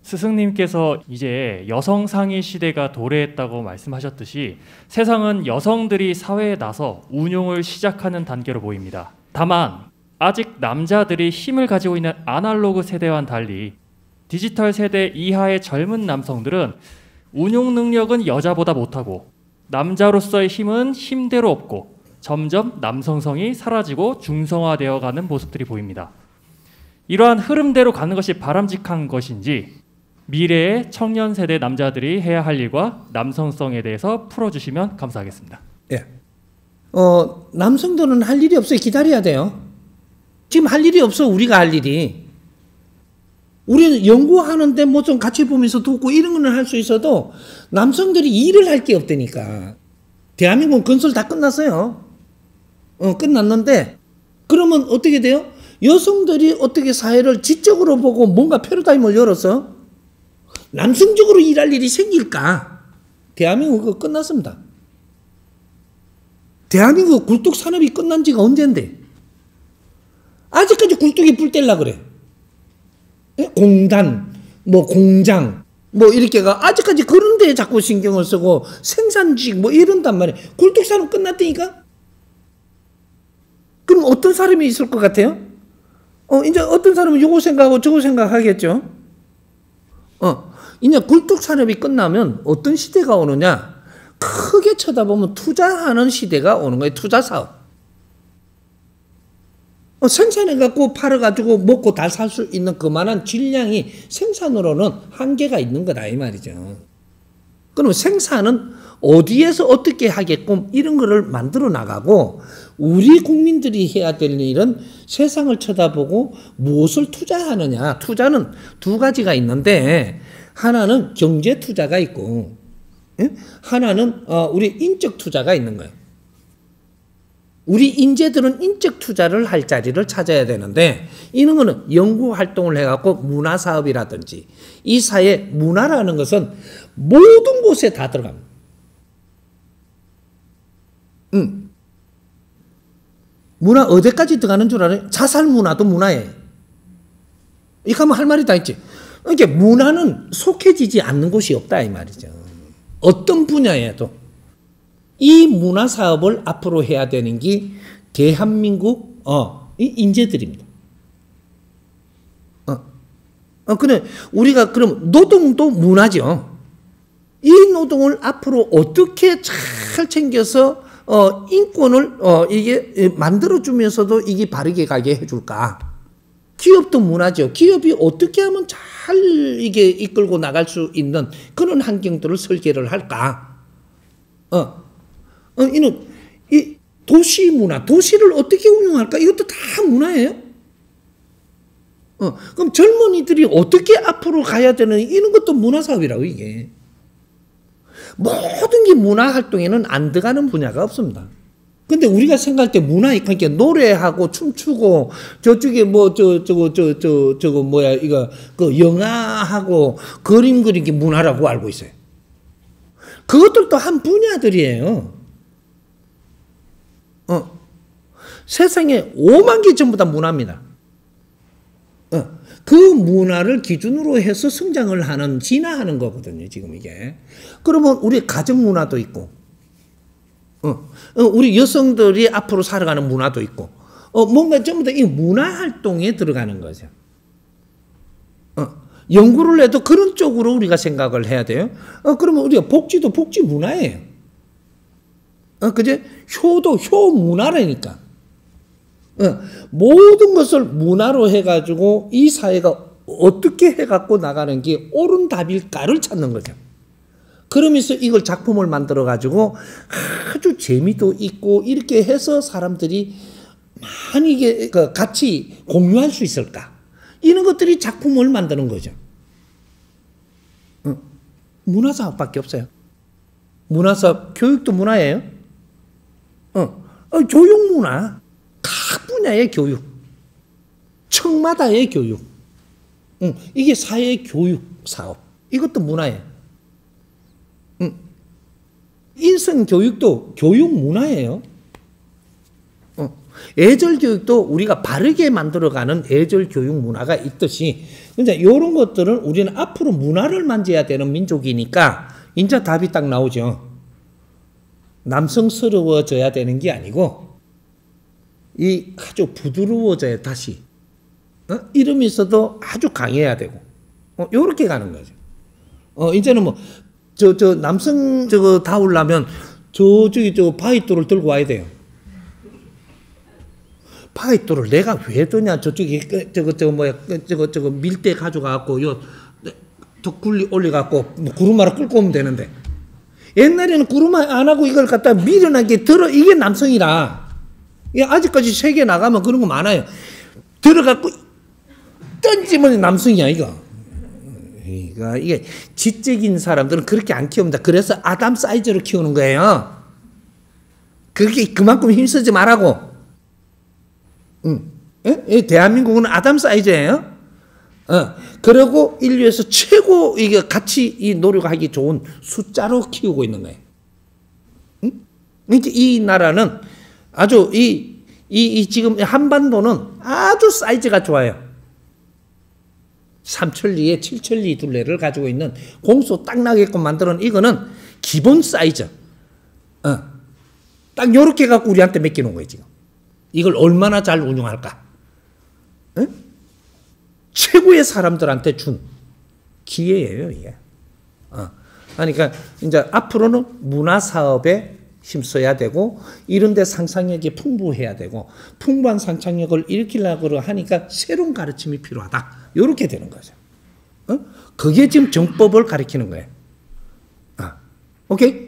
스승님께서 이제 여성 상위 시대가 도래했다고 말씀하셨듯이 세상은 여성들이 사회에 나서 운용을 시작하는 단계로 보입니다. 다만 아직 남자들이 힘을 가지고 있는 아날로그 세대와는 달리 디지털 세대 이하의 젊은 남성들은 운용 능력은 여자보다 못하고 남자로서의 힘은 힘대로 없고 점점 남성성이 사라지고 중성화되어 가는 모습들이 보입니다. 이러한 흐름대로 가는 것이 바람직한 것인지 미래의 청년 세대 남자들이 해야 할 일과 남성성에 대해서 풀어주시면 감사하겠습니다. 예. 남성들은 할 일이 없어요. 기다려야 돼요. 지금 할 일이 없어. 우리가 할 일이. 우리는 연구하는데 뭐 좀 같이 보면서 돕고 이런 거는 할 수 있어도 남성들이 일을 할 게 없다니까. 대한민국 건설 다 끝났어요. 끝났는데 그러면 어떻게 돼요? 여성들이 어떻게 사회를 지적으로 보고 뭔가 패러다임을 열어서 남성적으로 일할 일이 생길까? 대한민국 그거 끝났습니다. 대한민국 굴뚝 산업이 끝난 지가 언젠데? 아직까지 굴뚝이 불 떼려 그래. 공단, 뭐 공장, 뭐 이렇게가 아직까지 그런 데에 자꾸 신경을 쓰고 생산직 뭐 이런단 말이에요. 굴뚝 산업 끝났다니까? 그럼 어떤 사람이 있을 것 같아요? 이제 어떤 사람은 요거 생각하고 저거 생각하겠죠? 이제 굴뚝 산업이 끝나면 어떤 시대가 오느냐? 크게 쳐다보면 투자하는 시대가 오는 거예요. 투자 사업. 생산해갖고 팔아가지고 먹고 다 살 수 있는 그만한 질량이 생산으로는 한계가 있는 거다 이 말이죠. 그러면 생산은 어디에서 어떻게 하게끔 이런 거를 만들어 나가고 우리 국민들이 해야 될 일은 세상을 쳐다보고 무엇을 투자하느냐. 투자는 두 가지가 있는데 하나는 경제 투자가 있고 하나는 우리 인적 투자가 있는 거예요. 우리 인재들은 인적 투자를 할 자리를 찾아야 되는데 이런 거는 연구 활동을 해갖고 문화 사업이라든지 이 사회 문화라는 것은 모든 곳에 다 들어갑니다. 문화 어디까지 들어가는 줄 알아요? 자살 문화도 문화예요. 이거 하면 할 말이 다 있지. 이게 문화는 속해지지 않는 곳이 없다 이 말이죠. 어떤 분야에도 이 문화 사업을 앞으로 해야 되는 게 대한민국 이 인재들입니다. 그래 우리가 그럼 노동도 문화죠. 이 노동을 앞으로 어떻게 잘 챙겨서 인권을 이게 만들어 주면서도 이게 바르게 가게 해줄까? 기업도 문화죠. 기업이 어떻게 하면 잘 이게 이끌고 나갈 수 있는 그런 환경들을 설계를 할까? 이는 이 도시 문화, 도시를 어떻게 운영할까? 이것도 다 문화예요. 그럼 젊은이들이 어떻게 앞으로 가야 되는 이런 것도 문화 사업이라고 이게. 모든 게 문화 활동에는 안 들어가는 분야가 없습니다. 근데 우리가 생각할 때 문화, 그러니까 노래하고 춤추고 저쪽에 뭐 저거 뭐야 이거 그 영화하고 그림 그리는 게 문화라고 알고 있어요. 그것들도 한 분야들이에요. 세상에 5만 개 전부 다 문화입니다. 그 문화를 기준으로 해서 성장을 하는, 진화하는 거거든요, 지금 이게. 그러면 우리 가정 문화도 있고, 우리 여성들이 앞으로 살아가는 문화도 있고, 뭔가 전부 다 이 문화 활동에 들어가는 거죠. 연구를 해도 그런 쪽으로 우리가 생각을 해야 돼요. 그러면 우리가 복지도 복지 문화예요. 그제? 효도 효 문화라니까. 모든 것을 문화로 해가지고 이 사회가 어떻게 해갖고 나가는 게 옳은 답일까를 찾는 거죠. 그러면서 이걸 작품을 만들어가지고 아주 재미도 있고 이렇게 해서 사람들이 많이 이게 같이 공유할 수 있을까. 이런 것들이 작품을 만드는 거죠. 문화사업밖에 없어요. 문화사업, 교육도 문화예요. 교육문화. 각 분야의 교육, 층마다의 교육, 이게 사회 교육 사업, 이것도 문화예요. 인성 교육도 교육 문화예요. 예절 교육도 우리가 바르게 만들어가는 예절 교육 문화가 있듯이 이제 이런 것들은 우리는 앞으로 문화를 만져야 되는 민족이니까 이제 답이 딱 나오죠. 남성스러워져야 되는 게 아니고 이 아주 부드러워져야 다시 이름이 있어도 아주 강해야 되고 요렇게 가는 거죠. 이제는 뭐 저 남성 저거 다우려면 저기 저 바위돌을 들고 와야 돼요. 바위돌을 내가 왜 드냐? 저쪽에 저거 밀대 가져가갖고 요 덕굴리 올려갖고 뭐 구루마를 끌고 오면 되는데 옛날에는 구루마 안 하고 이걸 갖다 미련하게 들어 이게 남성이라. 아직까지 세계 나가면 그런 거 많아요. 들어갖고 던지면 남성이야 이거. 그러니까 이게 지적인 사람들은 그렇게 안 키웁니다. 그래서 아담 사이즈로 키우는 거예요. 그렇게 그만큼 힘쓰지 말라고. 대한민국은 아담 사이즈예요. 그리고 인류에서 최고 이게 같이 이 노력하기 좋은 숫자로 키우고 있는 거예요. 이 나라는 아주 이 지금 한반도는 아주 사이즈가 좋아요. 3천리에 7천리 둘레를 가지고 있는 공수 딱 나게끔 만드는 이거는 기본 사이즈. 딱 요렇게 갖고 우리한테 맡기는 거예요, 지금. 이걸 얼마나 잘 운영할까? 최고의 사람들한테 준 기회예요, 이게. 그러니까 이제 앞으로는 문화 사업에 힘써야 되고 이런 데 상상력이 풍부해야 되고 풍부한 상상력을 일으키려고 하니까 새로운 가르침이 필요하다. 이렇게 되는 거죠. 그게 지금 정법을 가리키는 거예요. 오케이?